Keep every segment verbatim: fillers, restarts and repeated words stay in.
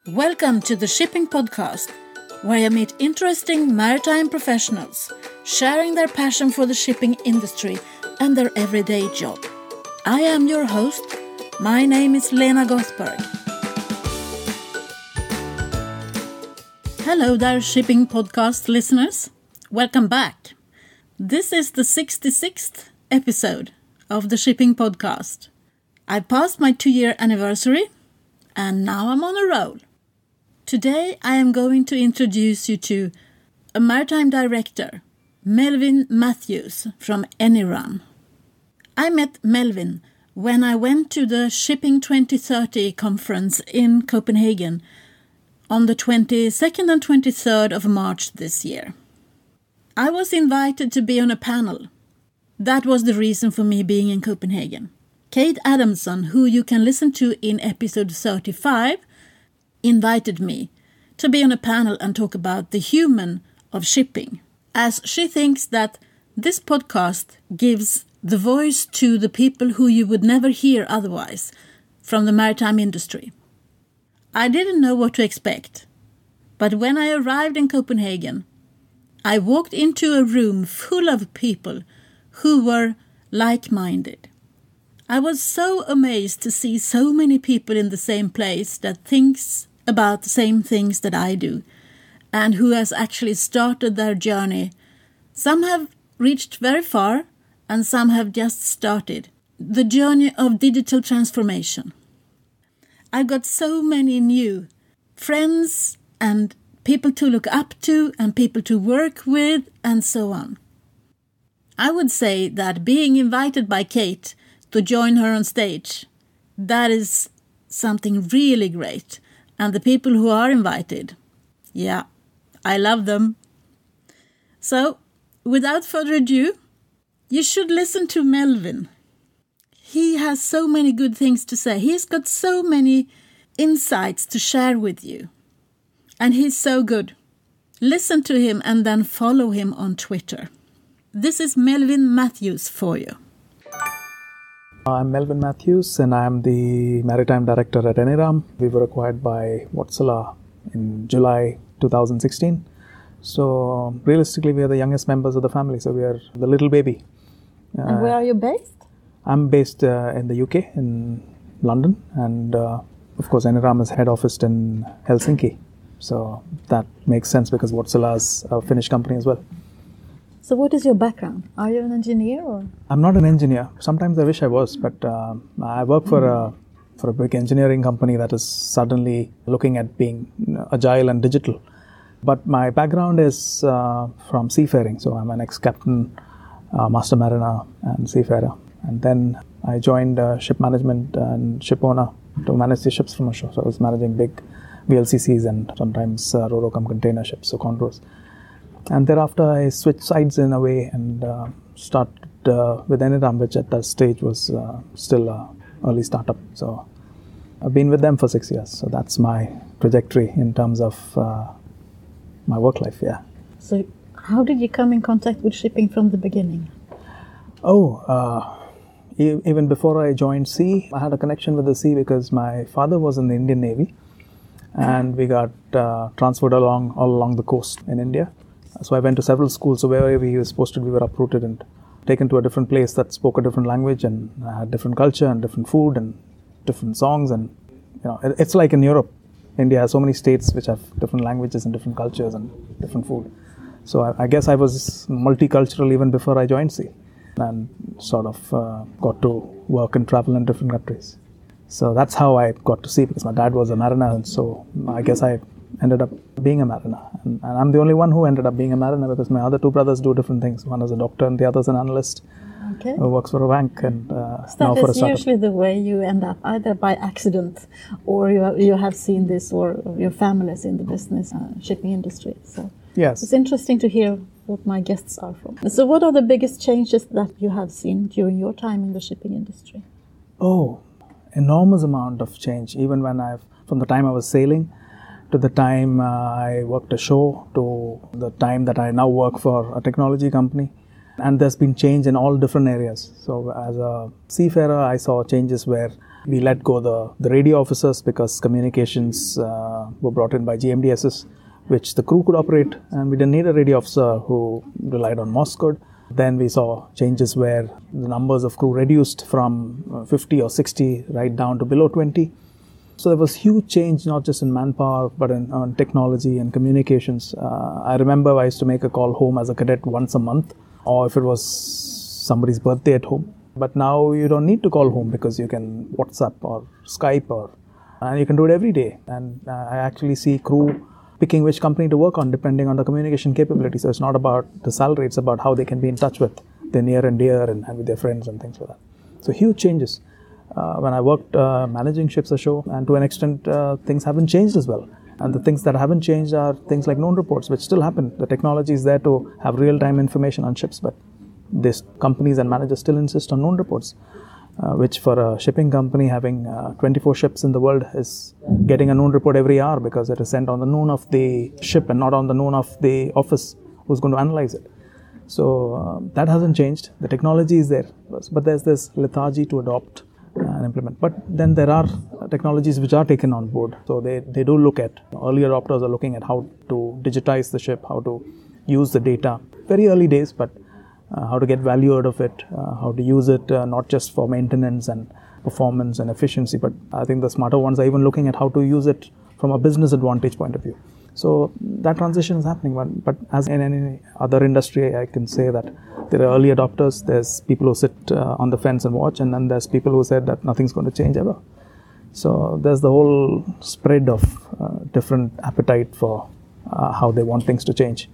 Welcome to the Shipping Podcast, where I meet interesting maritime professionals sharing their passion for the shipping industry and their everyday job. I am your host. My name is Lena Gothberg. Hello there, Shipping Podcast listeners. Welcome back. This is the sixty-sixth episode of the Shipping Podcast. I passed my two-year anniversary, and now I'm on a roll. Today I am going to introduce you to a Maritime Director, Melvin Mathews from Eniram. I met Melvin when I went to the Shipping twenty thirty conference in Copenhagen on the twenty-second and twenty-third of March this year. I was invited to be on a panel. That was the reason for me being in Copenhagen. Kate Adamson, who you can listen to in episode thirty-five, invited me to be on a panel and talk about the human of shipping, as she thinks that this podcast gives the voice to the people who you would never hear otherwise from the maritime industry. I didn't know what to expect, but when I arrived in Copenhagen, I walked into a room full of people who were like-minded. I was so amazed to see so many people in the same place that thinks about the same things that I do, and who has actually started their journey. Some have reached very far, and some have just started the journey of digital transformation. I got so many new friends and people to look up to and people to work with and so on. I would say that being invited by Kate to join her on stage, that is something really great. And the people who are invited, yeah, I love them. So, without further ado, you should listen to Melvin. He has so many good things to say. He's got so many insights to share with you. And he's so good. Listen to him and then follow him on Twitter. This is Melvin Mathews for you. I'm Melvin Mathews and I'm the Maritime Director at Eniram. We were acquired by Wärtsilä in July twenty sixteen. So realistically, we are the youngest members of the family. So we are the little baby. Uh, and where are you based? I'm based uh, in the U K, in London. And uh, of course, Eniram is head office in Helsinki. So that makes sense because Wärtsilä is a Finnish company as well. So what is your background? Are you an engineer or? I'm not an engineer. Sometimes I wish I was, but uh, I work for a for a big engineering company that is suddenly looking at being agile and digital. But my background is uh, from seafaring. So I'm an ex-captain, uh, master mariner and seafarer. And then I joined uh, ship management and ship owner to manage the ships from ashore. So I was managing big V L C Cs and sometimes uh, ro-ro cum container ships, so conros. And thereafter, I switched sides in a way and uh, started uh, with Eniram, which at that stage was uh, still an early startup. So I've been with them for six years. So that's my trajectory in terms of uh, my work life, yeah. So how did you come in contact with shipping from the beginning? Oh, uh, e- even before I joined Sea, I had a connection with the sea because my father was in the Indian Navy. And we got uh, transferred along all along the coast in India. So I went to several schools, so wherever he was posted, we were uprooted and taken to a different place that spoke a different language and had different culture and different food and different songs. And you know, it's like in Europe. India has so many states which have different languages and different cultures and different food. So I, I guess I was multicultural even before I joined Sea and sort of uh, got to work and travel in different countries. So that's how I got to Sea because my dad was a mariner, and so I guess I ended up being a mariner. And, and I'm the only one who ended up being a mariner because my other two brothers do different things. One is a doctor and the other is an analyst okay. who works for a bank and uh, now for a startup. That is usually the way you end up, either by accident or you have, you have seen this or your family is in the business, uh, shipping industry. So yes. It's interesting to hear what my guests are from. So what are the biggest changes that you have seen during your time in the shipping industry? Oh, enormous amount of change. Even when I've, from the time I was sailing to the time uh, I worked ashore, to the time that I now work for a technology company. And there's been change in all different areas. So as a seafarer, I saw changes where We let go the, the radio officers because communications uh, were brought in by G M D S S, which the crew could operate, and we didn't need a radio officer who relied on Morse code. Then we saw changes where the numbers of crew reduced from fifty or sixty right down to below twenty. So there was huge change, not just in manpower, but in on technology and communications. Uh, I remember I used to make a call home as a cadet once a month, or if it was somebody's birthday at home. But now you don't need to call home because you can WhatsApp or Skype, or and you can do it every day. And uh, I actually see crew picking which company to work on depending on the communication capability. So it's not about the salary, it's about how they can be in touch with their near and dear and, and with their friends and things like that. So huge changes. Uh, when I worked uh, managing ships ashore, and to an extent uh, things haven't changed as well. And the things that haven't changed are things like known reports, which still happen. The technology is there to have real-time information on ships, but these companies and managers still insist on known reports. Uh, which for a shipping company having uh, twenty-four ships in the world is getting a noon report every hour because it is sent on the noon of the ship and not on the noon of the office who's going to analyze it. So uh, that hasn't changed. The technology is there, but there's this lethargy to adopt and implement. But then there are technologies which are taken on board. So they, they do look at, early adopters are looking at how to digitize the ship, how to use the data. Very early days, but Uh, how to get value out of it, uh, how to use it uh, not just for maintenance and performance and efficiency, but I think the smarter ones are even looking at how to use it from a business advantage point of view. So that transition is happening, but, but as in any other industry, I can say that there are early adopters, there's people who sit uh, on the fence and watch, and then there's people who said that nothing's going to change ever. So there's the whole spread of uh, different appetite for uh, how they want things to change.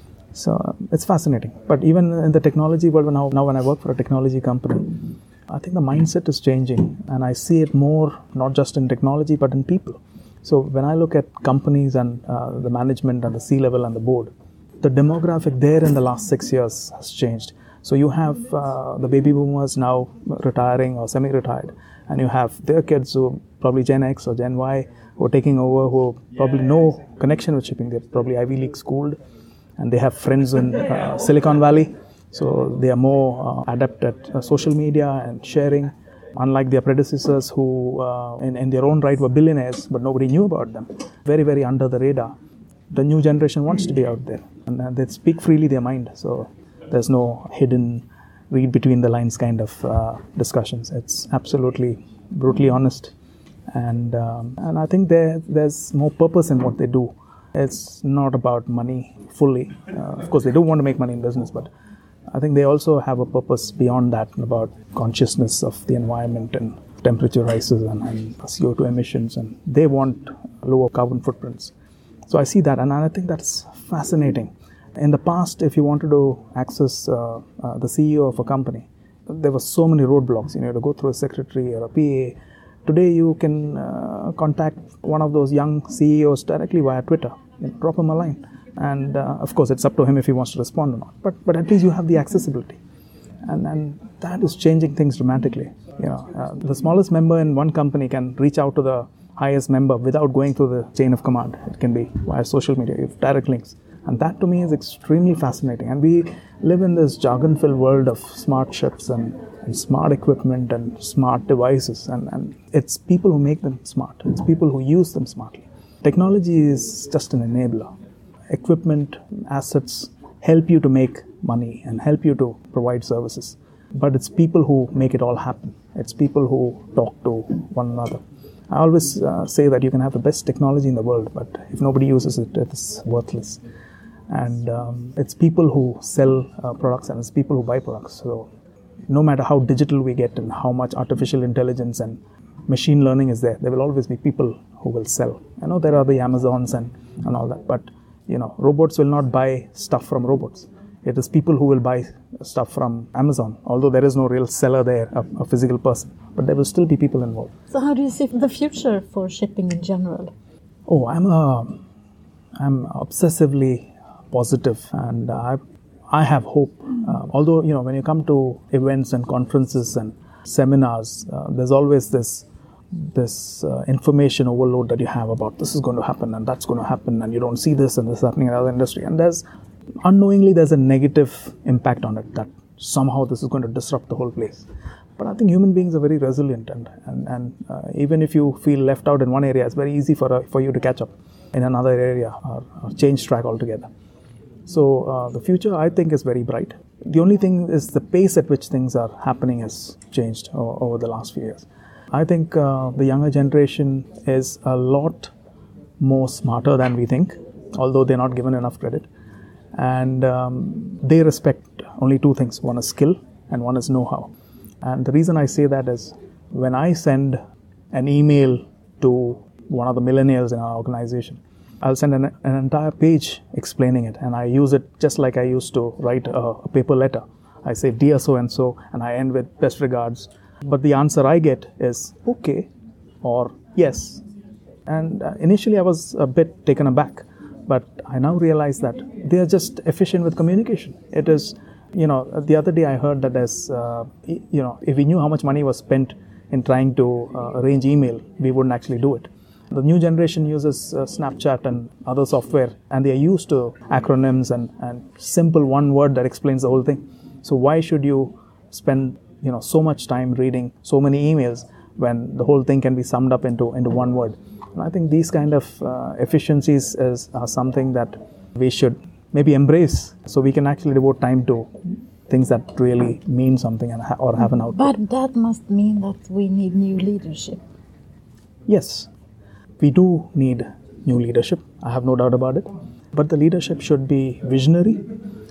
So it's fascinating. But even in the technology world, now, now when I work for a technology company, I think the mindset is changing, and I see it more not just in technology but in people. So when I look at companies and uh, the management and the C-level and the board, the demographic there in the last six years has changed. So you have uh, the baby boomers now retiring or semi-retired, and you have their kids who probably Gen X or Gen Y who are taking over, who probably no connection with shipping. They're probably Ivy League schooled, and they have friends in uh, Silicon Valley, so they are more uh, adept at uh, social media and sharing, unlike their predecessors who uh, in, in their own right were billionaires, but nobody knew about them. Very, very under the radar. The new generation wants to be out there, and uh, they speak freely their mind, so there's no hidden read between the lines kind of uh, discussions. It's absolutely brutally honest, and um, and I think there there's more purpose in what they do. It's not about money fully. Uh, of course, they do want to make money in business, but I think they also have a purpose beyond that, about consciousness of the environment and temperature rises and, and C O two emissions, and they want lower carbon footprints. So I see that, and I think that's fascinating. In the past, if you wanted to access uh, uh, the C E O of a company, there were so many roadblocks. You know, to go through a secretary or a P A. Today, you can uh, contact one of those young C E Os directly via Twitter. You know, drop him a line. And uh, of course, it's up to him if he wants to respond or not. But but at least you have the accessibility. And, and that is changing things dramatically. You know, uh, the smallest member in one company can reach out to the highest member without going through the chain of command. It can be via social media, you have direct links. And that to me is extremely fascinating. And we live in this jargon-filled world of smart ships and, and smart equipment and smart devices. And, and it's people who make them smart. It's people who use them smartly. Technology is just an enabler. Equipment, assets help you to make money and help you to provide services. But it's people who make it all happen. It's people who talk to one another. I always uh, say that you can have the best technology in the world, but if nobody uses it, it's worthless. And um, it's people who sell uh, products, and it's people who buy products. So no matter how digital we get and how much artificial intelligence and machine learning is there, there will always be people who will sell. I know there are the Amazons and, and all that, but you know, robots will not buy stuff from robots. It is people who will buy stuff from Amazon, although there is no real seller there, a, a physical person. But there will still be people involved. So how do you see the future for shipping in general? Oh, I'm a, I'm obsessively positive, and I, I have hope. Uh, although, you know, when you come to events and conferences and seminars, uh, there's always this this uh, information overload that you have about this is going to happen and that's going to happen, and you don't see this and this is happening in other industry. And there's unknowingly there's a negative impact on it, that somehow this is going to disrupt the whole place. But I think human beings are very resilient, and and, and uh, even if you feel left out in one area, it's very easy for uh, for you to catch up in another area or, or change track altogether. So uh, the future, I think, is very bright. The only thing is the pace at which things are happening has changed o- over the last few years. I think uh, the younger generation is a lot more smarter than we think, although they're not given enough credit. And um, they respect only two things. One is skill and one is know-how. And the reason I say that is when I send an email to one of the millennials in our organization, I'll send an, an entire page explaining it, and I use it just like I used to write a, a paper letter. I say, dear so-and-so, and I end with best regards. But the answer I get is okay or yes. And uh, initially I was a bit taken aback, but I now realize that they are just efficient with communication. It is, you know, the other day I heard that as, uh, you know, if we knew how much money was spent in trying to uh, arrange email, we wouldn't actually do it. The new generation uses uh, Snapchat and other software, and they are used to acronyms and, and simple one word that explains the whole thing. So why should you spend, you know, so much time reading so many emails when the whole thing can be summed up into, into one word? And I think these kind of uh, efficiencies is are something that we should maybe embrace, so we can actually devote time to things that really mean something and ha- or have an output. But that must mean that we need new leadership. Yes. We do need new leadership, I have no doubt about it. But the leadership should be visionary,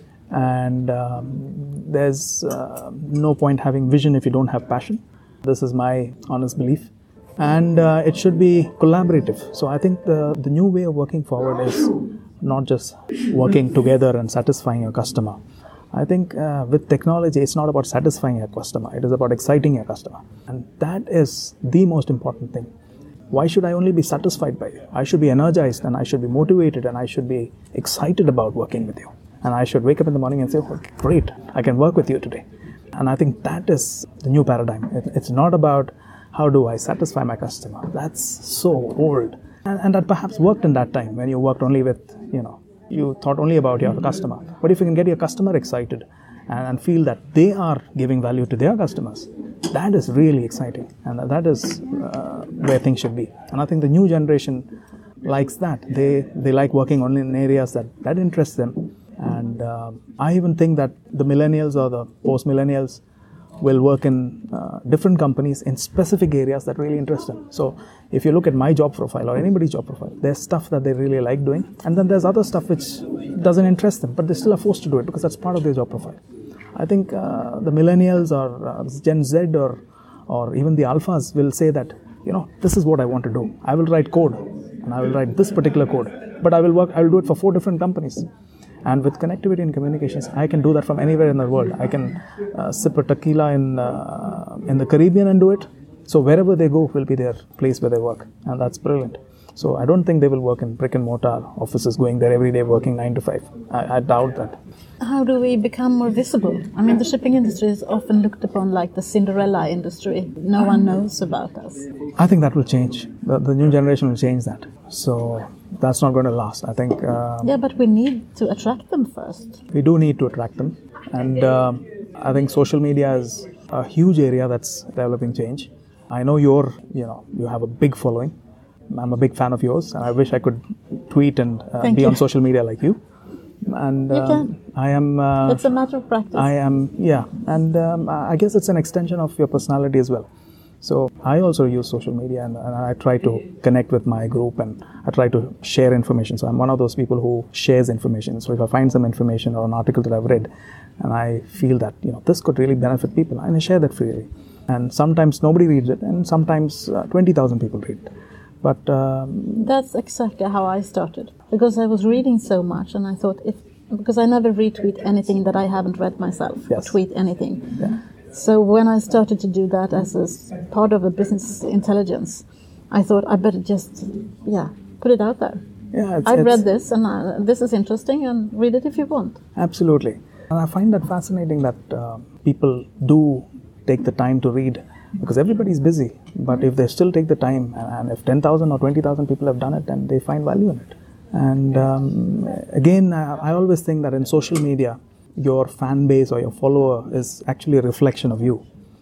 and um, there's uh, no point having vision if you don't have passion. This is my honest belief. And uh, it should be collaborative. So I think the, the new way of working forward is not just working together and satisfying your customer. I think uh, with technology, it's not about satisfying your customer. It is about exciting your customer. And that is the most important thing. Why should I only be satisfied by you? I should be energized, and I should be motivated, and I should be excited about working with you. And I should wake up in the morning and say, oh, great, I can work with you today. And I think that is the new paradigm. It, it's not about how do I satisfy my customer. That's so old. And, and that perhaps worked in that time when you worked only with, you know, you thought only about your customer. But if you can get your customer excited and, and feel that they are giving value to their customers, that is really exciting, and that is uh, where things should be. And I think the new generation likes that. They they like working only in areas that, that interest them. And uh, I even think that the millennials or the post-millennials will work in uh, different companies in specific areas that really interest them. So if you look at my job profile or anybody's job profile, there's stuff that they really like doing, and then there's other stuff which doesn't interest them, but they still are forced to do it because that's part of their job profile. I think uh, the millennials or uh, Gen Z or or even the alphas will say that, you know, this is what I want to do. I will write code, and I will write this particular code, but I will work. I will do it for four different companies. And with connectivity and communications, I can do that from anywhere in the world. I can uh, sip a tequila in uh, in the Caribbean and do it. So wherever they go will be their place where they work, and that's brilliant. So I don't think they will work in brick and mortar offices, going there every day, working nine to five. I, I doubt that. How do we become more visible? I mean, the shipping industry is often looked upon like the Cinderella industry. No one knows about us. I think that will change. The, the new generation will change that. So that's not going to last. I think. Uh, yeah, but we need to attract them first. We do need to attract them, and uh, I think social media is a huge area that's developing change. I know you're, you know, you have a big following. I'm a big fan of yours, and I wish I could tweet and uh, be you. on social media like you. And you uh, can. I am. Uh, it's a matter of practice. I am, yeah, and um, I guess it's an extension of your personality as well. So I also use social media, and, and I try to connect with my group, and I try to share information. So I'm one of those people who shares information. So if I find some information or an article that I've read, and I feel that, you know, this could really benefit people, and I share that freely. And sometimes nobody reads it, and sometimes uh, twenty thousand people read it. But um, that's exactly how I started, because I was reading so much, and I thought, if because I never retweet anything that I haven't read myself, yes. or tweet anything. Yeah. So when I started to do that as a part of a business intelligence, I thought I better just, yeah, put it out there. Yeah, it's, I've it's, read this, and I, this is interesting, and read it if you want. Absolutely. And I find that fascinating that uh, people do take the time to read, because everybody's busy. But if they still take the time, and, and if ten thousand or twenty thousand people have done it, then they find value in it. And um, again, I, I always think that in social media, your fan base or your follower is actually a reflection of you.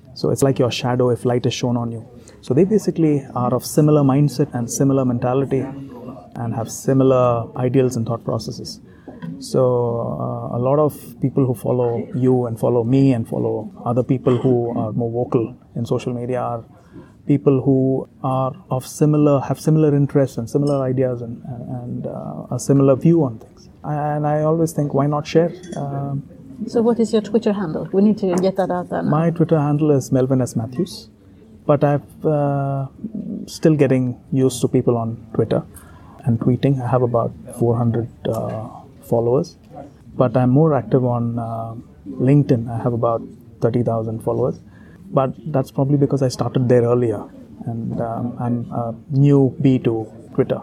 So it's like your shadow if light is shown on you. So they basically are of similar mindset and similar mentality and have similar ideals and thought processes. So uh, a lot of people who follow you and follow me and follow other people who are more vocal in social media are people who are of similar, have similar interests and similar ideas and, and uh, a similar view on things. And I always think, why not share? Um, so what is your Twitter handle? We need to get that out there now. My Twitter handle is Melvin Mathews. But I'm uh, still getting used to people on Twitter and tweeting. I have about four hundred uh, followers. But I'm more active on uh, LinkedIn. I have about thirty thousand followers. But that's probably because I started there earlier. And um, I'm a newbie to Twitter.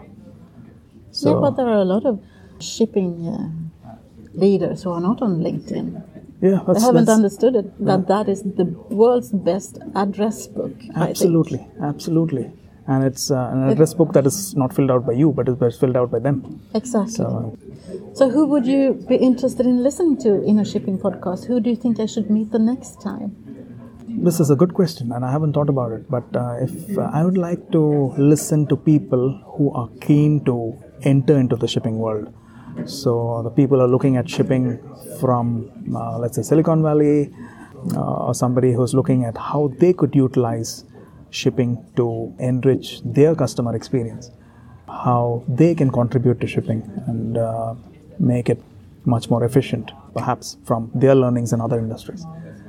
So, yeah, but there are a lot of shipping uh, leaders who are not on LinkedIn. Yeah, they haven't understood it, that yeah. that is the world's best address book. Absolutely, I think. absolutely. And it's uh, an address it, book that is not filled out by you, but is filled out by them. Exactly. So, so who would you be interested in listening to in a shipping podcast? Who do you think I should meet the next time? This is a good question, and I haven't thought about it. But uh, if uh, I would like to listen to people who are keen to enter into the shipping world. So the people are looking at shipping from, uh, let's say, Silicon Valley, uh, or somebody who's looking at how they could utilize shipping to enrich their customer experience, how they can contribute to shipping and uh, make it much more efficient, perhaps from their learnings in other industries.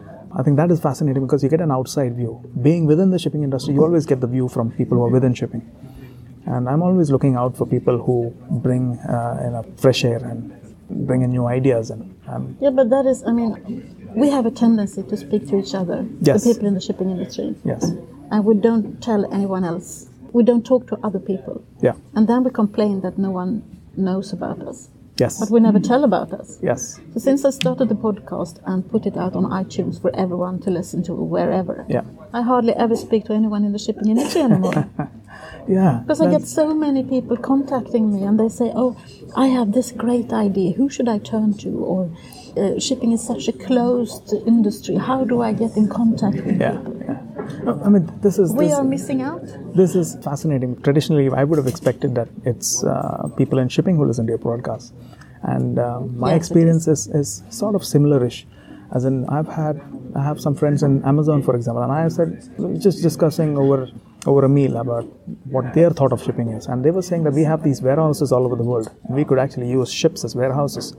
I think that is fascinating because you get an outside view. Being within the shipping industry, you always get the view from people who are within shipping. And I'm always looking out for people who bring uh, in a fresh air and bring in new ideas. And um, yeah, but that is, I mean, we have a tendency to speak to each other, yes. the people in the shipping industry. Yes. And we don't tell anyone else. We don't talk to other people. Yeah. And then we complain that no one knows about us. Yes. But we never tell about us. Yes. So since I started the podcast and put it out on iTunes for everyone to listen to wherever, yeah. I hardly ever speak to anyone in the shipping industry anymore. Yeah. Because I get so many people contacting me and they say, oh, I have this great idea. Who should I turn to? Or uh, shipping is such a closed industry. How do I get in contact with yeah. people? Yeah. No, I mean, this is... We this, are missing out. This is fascinating. Traditionally, I would have expected that it's uh, people in shipping who listen to your broadcast. And uh, my yes, experience is. Is, is sort of similar-ish. As in, I've had, I have some friends in Amazon, for example, and I said, just discussing over over a meal about what their thought of shipping is. And they were saying that we have these warehouses all over the world. And we could actually use ships as warehouses.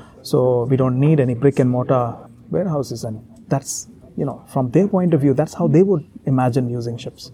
So we don't need any brick and mortar warehouses. And that's, you know, from their point of view, that's how they would imagine using ships.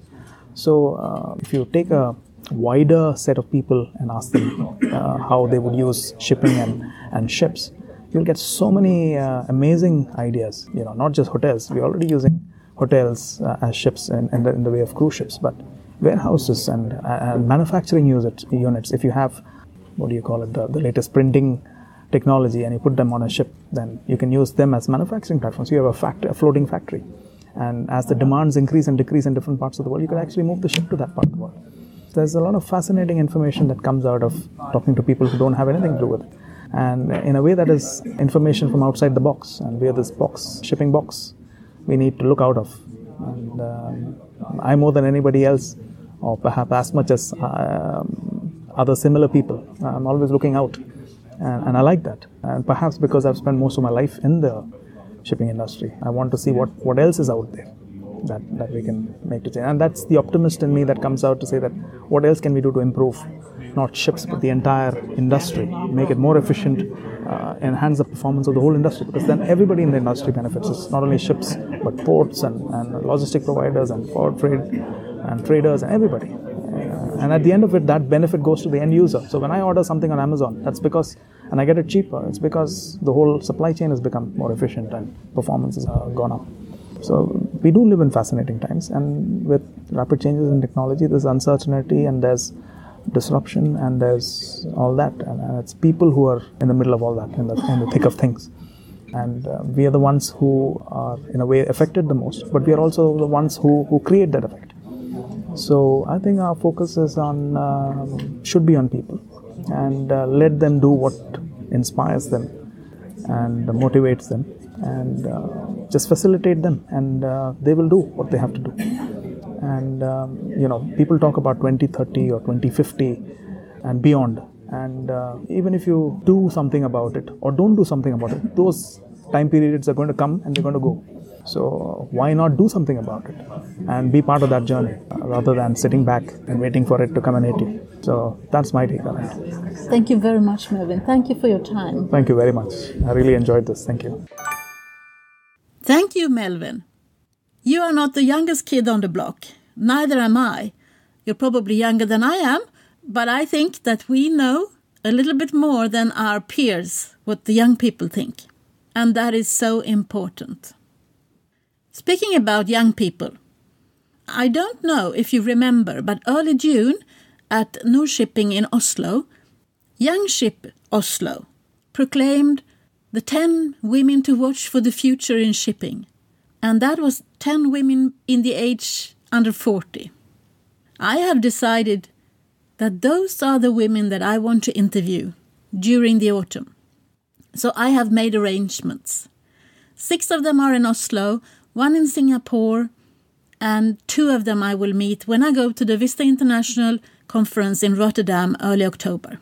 So uh, if you take a wider set of people and ask them uh, how they would use shipping and, and ships, you'll get so many uh, amazing ideas. You know, not just hotels. We're already using hotels uh, as ships in, in, the, in the way of cruise ships, but warehouses and, uh, and manufacturing unit, units. If you have, what do you call it, the, the latest printing technology and you put them on a ship, then you can use them as manufacturing platforms. You have a, factory, a floating factory. And as the demands increase and decrease in different parts of the world, you can actually move the ship to that part of the world. There's a lot of fascinating information that comes out of talking to people who don't have anything to do with it. And in a way that is information from outside the box. And we are this box, shipping box, we need to look out of. And um, I more than anybody else, or perhaps as much as uh, other similar people, I'm always looking out. And, and I like that. And perhaps because I've spent most of my life in the shipping industry, I want to see what, what else is out there that, that we can make to change. And that's the optimist in me that comes out to say that what else can we do to improve not ships but the entire industry, make it more efficient, uh, enhance the performance of the whole industry, because then everybody in the industry benefits. It's not only ships but ports and, and logistic providers and forward freight and traders and everybody. Uh, and at the end of it, that benefit goes to the end user. So when I order something on Amazon, that's because, and I get it cheaper, it's because the whole supply chain has become more efficient and performance has uh, gone up. So we do live in fascinating times, and with rapid changes in technology, there's uncertainty and there's disruption and there's all that, and, and it's people who are in the middle of all that, in the, in the thick of things. And uh, we are the ones who are in a way affected the most, but we are also the ones who, who create that effect. So I think our focus is on, uh, should be on people, and uh, let them do what inspires them. and motivates them, and uh, just facilitate them, and uh, they will do what they have to do. And um, you know, people talk about twenty thirty or twenty fifty and beyond, and uh, even if you do something about it or don't do something about it, those time periods are going to come and they're going to go. So why not do something about it and be part of that journey uh, rather than sitting back and waiting for it to come and hit you. So that's my take on it. Thank you very much, Melvin. Thank you for your time. Thank you very much. I really enjoyed this. Thank you. Thank you, Melvin. You are not the youngest kid on the block. Neither am I. You're probably younger than I am, but I think that we know a little bit more than our peers what the young people think. And that is so important. Speaking about young people, I don't know if you remember, but early June at Nordshipping in Oslo, Young Ship Oslo proclaimed the ten women to watch for the future in shipping. And that was ten women in the age under forty. I have decided that those are the women that I want to interview during the autumn. So I have made arrangements. Six of them are in Oslo, one in Singapore, and two of them I will meet when I go to the Vista International Conference in Rotterdam early October.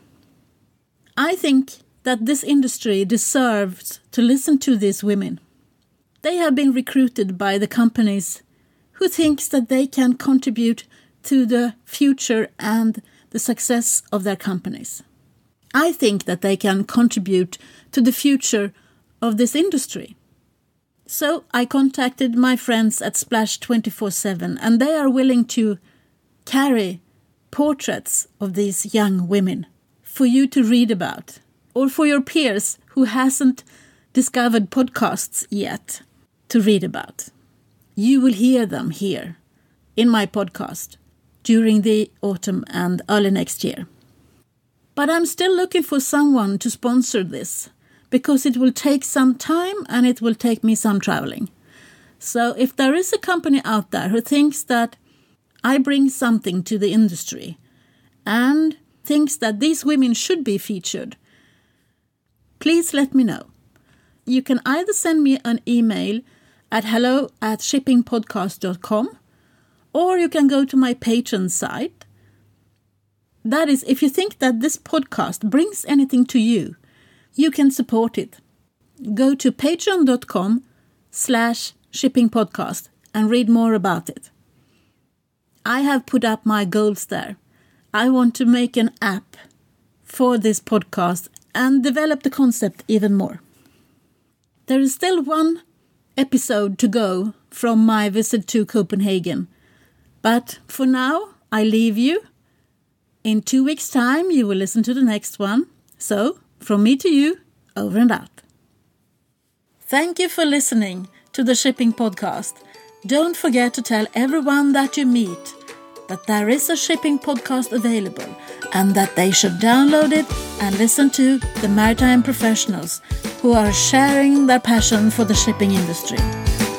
I think that this industry deserves to listen to these women. They have been recruited by the companies who thinks that they can contribute to the future and the success of their companies. I think that they can contribute to the future of this industry. So I contacted my friends at Splash twenty-four seven, and they are willing to carry portraits of these young women for you to read about, or for your peers who hasn't discovered podcasts yet to read about. You will hear them here in my podcast during the autumn and early next year. But I'm still looking for someone to sponsor this, because it will take some time and it will take me some traveling. So if there is a company out there who thinks that I bring something to the industry and thinks that these women should be featured, please let me know. You can either send me an email at hello at shipping podcast dot com, or you can go to my Patreon site. That is, if you think that this podcast brings anything to you, you can support it. Go to patreon.com slash shippingpodcast and read more about it. I have put up my goals there. I want to make an app for this podcast and develop the concept even more. There is still one episode to go from my visit to Copenhagen. But for now, I leave you. In two weeks' time, you will listen to the next one. So, from me to you, over and out. Thank you for listening to the Shipping Podcast. Don't forget to tell everyone that you meet that there is a shipping podcast available and that they should download it and listen to the maritime professionals who are sharing their passion for the shipping industry.